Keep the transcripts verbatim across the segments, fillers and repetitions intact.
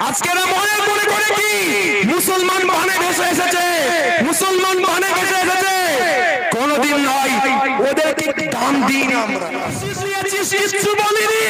আজকে না মনে মনে করে কি মুসলমান বানে ভেসে এসেছে, মুসলমান বানে ভেসে এসেছে, কোনদিন নয়। ওদেরকে দাম দিই না আমরা, কিছু বলিনি।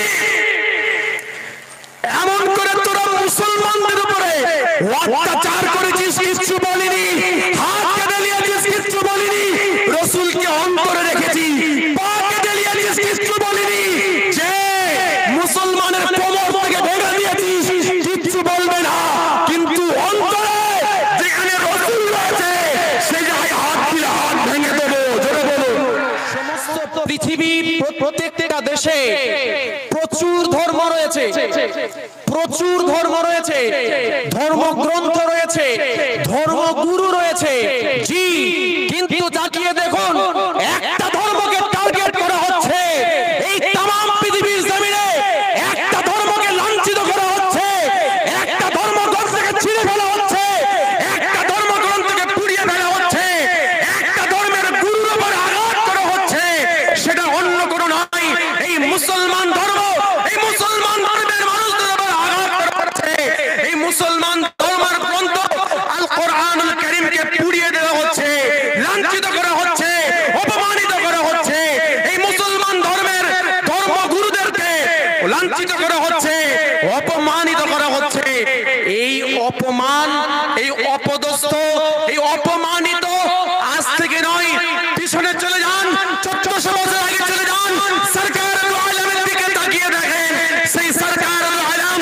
এমন করে তোরা মুসলমানদের উপরে অত্যাচার করেছিস, কিচ্ছু বলিনি। হাত কেটে নিয়েছিস, কিচ্ছু বলিনি। রসুলকে অন্তরে রেখেছি, পা কেটে নিয়েছিস, কিচ্ছু বলিনি। যে মুসলমানের কোমর থেকে ভেঙে দিয়েছিস, কিচ্ছু বলবে না। কিন্তু অন্তরে যেখানে রসুল রয়েছে সেই জায়গায় হাত দিলে হাত ভেঙে দেবো। জোরে বলো। সমস্ত পৃথিবীর প্রত্যেকটা দেশে প্রচুর ধর্ম রয়েছে, প্রচুর ধর্ম রয়েছে, ধর্মগ্রন্থ রয়েছে, ধর্মগুরু রয়েছে। জি, কিন্তু তাকিয়ে দেখুন একটা ধর্মকে টার্গেট করা হচ্ছে। এই तमाम পৃথিবীর জমিনে একটা ধর্মকে লাঞ্ছিত করা হচ্ছে, একটা ধর্মগ্রন্থকে ছিঁড়ে ফেলা হচ্ছে, একটা ধর্মগ্রন্থকে পুড়িয়ে ফেলা হচ্ছে, একটা ধর্মের গুরুর উপর আঘাত করা হচ্ছে। সেটা অন্য কোনো নয়, এই মুসলমান ধর্ম, এই মুসলমান ধর্মের মানুষদের উপর আঘাত করা হচ্ছে। এই মুসলমান ধর্মের গ্রন্থ আল কোরআনুল কারীমকে পুড়িয়ে দেওয়া হচ্ছে, লাঞ্ছিত করা হচ্ছে, অপমানিত করা হচ্ছে। এই মুসলমান ধর্মের ধর্মগুরুদেরকে লাঞ্ছিত করা হচ্ছে, অপমানিত করা হচ্ছে। এই অপমান, এই অপদস্থ, এই অপমানিত আজ থেকে নয়, পিছনে চলে যান, চোদ্দশো বছর আগে চলে যান। সরকার আলমের দিকে তাকিয়ে দেখেন, সেই সরকার আলম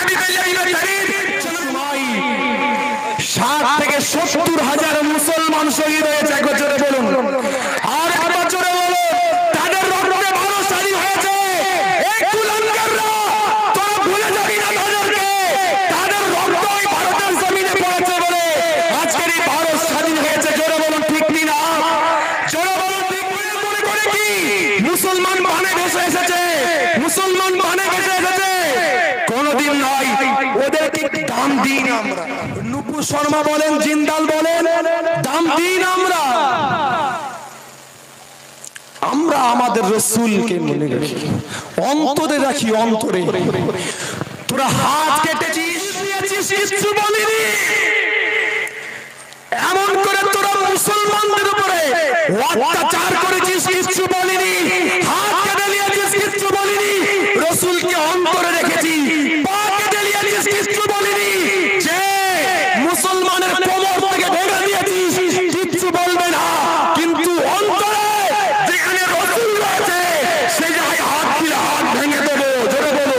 ষাট থেকে সত্তর হাজার মুসলমান শহীদ হয়েছে। একবার জোরে বলুন, আর একবার জোরে বলুন। তাদের রক্তে ভারত স্বাধীন হয়েছে। এই কুলাঙ্গাররা, তোরা ভুলে যাবি না তাদেরকে। তাদের রক্ত ওই ভারতের জমিনে পড়েছে বলে আজকের এই ভারত স্বাধীন হয়েছে। জোরে বলুন ঠিক না? জোরে বলুন ঠিক। মনে করে কি মুসলমান বানে ভেসে এসেছে, মুসলমান বানে ভেসে এসেছে, কোনদিন নয়। ওদেরকে দাম দিই না আমরা। নুপুর শর্মা বলেন, জিন্দাল বলেন, দাম দিই না আমরা। আমরা আমাদের রসুলকে মনে রাখি, অন্তরে রাখি, অন্তরে। তোরা হাত কেটেছিস, কিচ্ছু বলিনি। এমন করে তোরা মুসলমানদের উপরে অত্যাচার করেছিস, কিচ্ছু বলিনি। হাত কেটে নিয়েছিস, কিচ্ছু বলিনি। রসুলকে অন্তরে রেখেছি, পা কেটে নিয়েছিস, কিচ্ছু বলিনি। যে মুসলমানের কোমর থেকে ভেঙে দিয়েছিস, কিচ্ছু বলবে না। কিন্তু অন্তরে যেখানে রসুল রয়েছে সেই জায়গায় হাত দিলে হাত ভেঙে দেবো। জোরে বলো।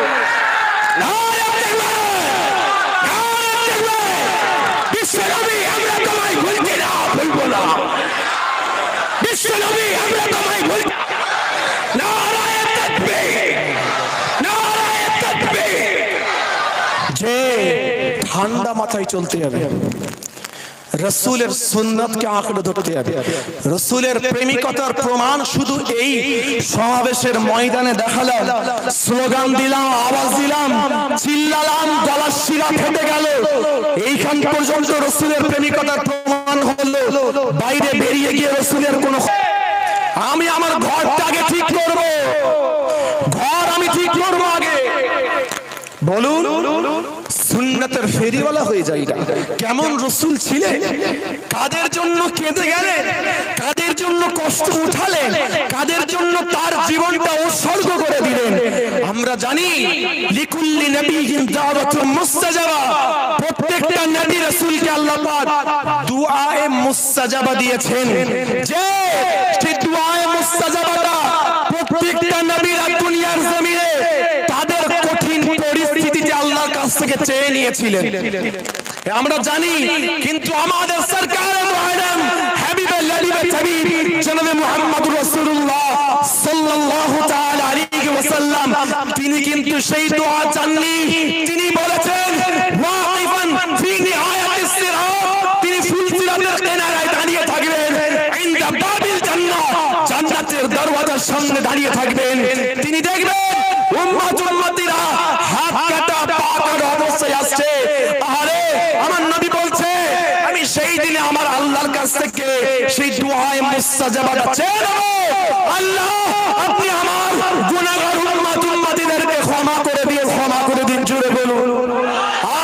বিশ্বনবী আমরা তোমায় ভুলছি না, ভুলবো না। বিশ্বনবী আমরা তোমায় ভুলছি না। নারায়ে তাকবীর, নারায়ে তাকবীর। যে ঠান্ডা মাথায় চলতে হবে, রসুলের সুন্নতকে আঁকড়ে ধরতে হবে। রসুলের প্রেমিকতার প্রমাণ শুধু এই সমাবেশের ময়দানে দেখালাম, স্লোগান দিলাম, আওয়াজ দিলাম, চিল্লালাম, গলার শিরা ফেটে গেল, এইখান পর্যন্ত রসুলের প্রেমিকতার প্রমাণ হলো। বাইরে বেরিয়ে গিয়ে রসুলের কোন, আমি আমার ঘরটা আগে ঠিক করব, ঘর আমি ঠিক করব আগে। বলুন, সুন্নতের ফেরিওয়ালা হয়ে যাই না। কেমন রসুল ছিলেন, কাদের জন্য কেঁদে গেলেন, কাদের জন্য কষ্ট উঠালেন, কাদের জন্য তার জীবনটা উৎসর্গ করে দিলেন। আমরা জানি লিকুল্লি নবিয়্যিন দাওয়াতুন মুস্তাজাবা, প্রত্যেকটা নবী রাসূলকে আল্লাহ পাক দুআয়ে মুস্তাজাবা দিয়েছেন। যে সেই দুআয়ে মুস্তাজাবাটা প্রত্যেকটা নবীরা দুনিয়ার জমিনে তাদের কঠিন পরিস্থিতিতে আল্লাহর কাছ থেকে চেয়ে নিয়েছিলেন, আমরা জানি। কিন্তু আমাদের সরকার মুআল্লাম হাবিবে লালিবে তাবিব জনাবে মুহাম্মদুর রাসূলুল্লাহ সাল্লাল্লাহু তাআলা আলাইহি ওয়াসাল্লাম, তিনি কিন্তু সেই দোয়া চাননি। তিনি বলেছেন ওয়াকিফান ফি নিহায়াতিস সিরাত, তিনি ফুলসিরাতের কিনারায় দাঁড়িয়ে থাকবেন, ইনদা বাবিল জান্নাহ, জান্নাতের দরওয়াজার সামনে দাঁড়িয়ে থাকবেন। তিনি দেখবেন উম্মত উম্মতিরা হাত কাটা পা কাটা অবস্থায় আসছে। আরে আমার নবী বলছে আমি সেই দিনে আমার আল্লাহর কাছ থেকে সেই দুআয়ে মুস্তাজাবাটা চেয়ে নেব। আল্লাহ আপনি আমার গুনাহগার উম্মত উম্মতিদেরকে ক্ষমা করে দিয়ে ক্ষমা করে দিন। জুড়ে বলুন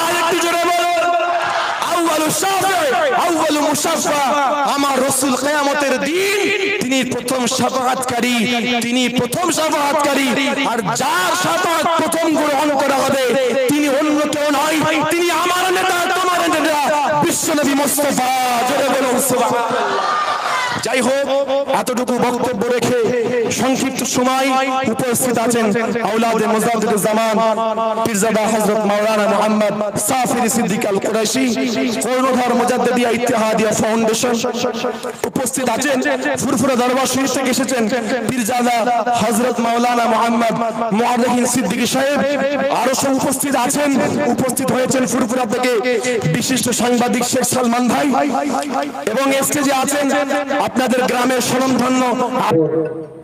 শাফি আউয়ালু মুশাফফা, আমার রাসূল কিয়ামতের দিন তিনি প্রথম শাফাআতকারী, তিনি প্রথম শাফাআতকারী। আর যার শাফাআত প্রথম গ্রহণ করা হবে তিনি অন্য কেউ নয়, তিনি আমার নেতা, তোমার নেতা বিশ্বনবী মুস্তাফা। জোরে বলুন সুবহানাল্লাহ। যাই হোক, এতটুকু বক্তব্য রেখে সংক্ষিপ্ত সময় উপস্থিত আছেন আওলাদে মুজাদ্দিদ জামান পীরজাদা হযরত মাওলানা মুহাম্মদ সাফির সিদ্দিক আল কুরাইশি, কর্ণধার মুজাদ্দিদিয়া ইত্তেহাদিয়া ফাউন্ডেশন। উপস্থিত আছেন ফুরফুরা দরবার শরীফ থেকে এসেছেন পীরজাদা হযরত মাওলানা মুহাম্মদ মুআররিফিন সিদ্দিকী সাহেব। আরো সব উপস্থিত আছেন, উপস্থিত হয়েছেন ফুরফুরা থেকে বিশিষ্ট সাংবাদিক শেখ সালমান ভাই, এবং স্টেজে আছেন আপনাদের গ্রামের স্বনামধন্য